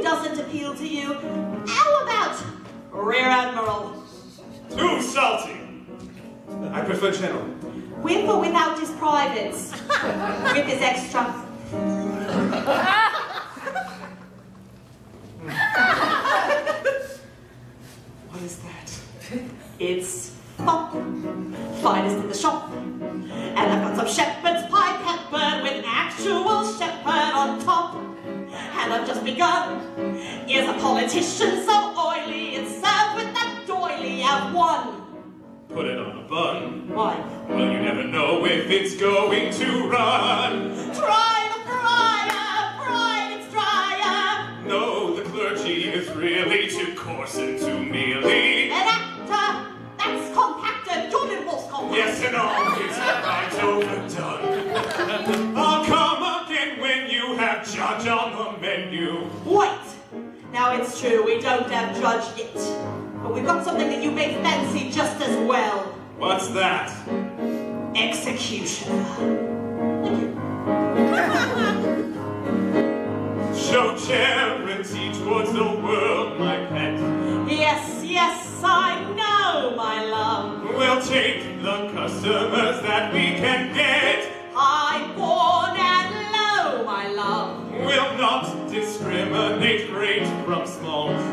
doesn't appeal to you. How about Rear Admiral? Too salty. I prefer General. With or without his privates? With his extra. What is that? It's fop. Finest in the shop. And I've got some shepherd's pie peppered with actual shepherd on top. And I've just begun. Is a politician so oily? It's served with that doily of one. Put it on a bun. Why? Well, you never know if it's going to run. Try the fryer, fried it's drier. No, the clergy is really too coarse and too mealy. An actor, that's compacted, good and most compact. Yes, and always right overdone. I'll come again when you have judge on the menu. Wait! Now it's true, we don't have judge yet. But we've got something that you may fancy just as well. What's that? Executioner. Thank you. Show charity towards the world, my pet. Yes, yes, I know, my love. We'll take the customers that we can get. High-born and low, my love. We'll not discriminate great from small.